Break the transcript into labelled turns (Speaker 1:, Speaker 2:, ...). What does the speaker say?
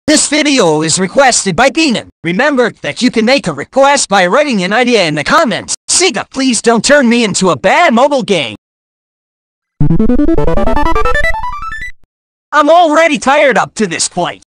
Speaker 1: This video is requested by Beanon. Remember that you can make a request by writing an idea in the comments. Sega, please don't turn me into a bad mobile game. I'm already tired up to this point.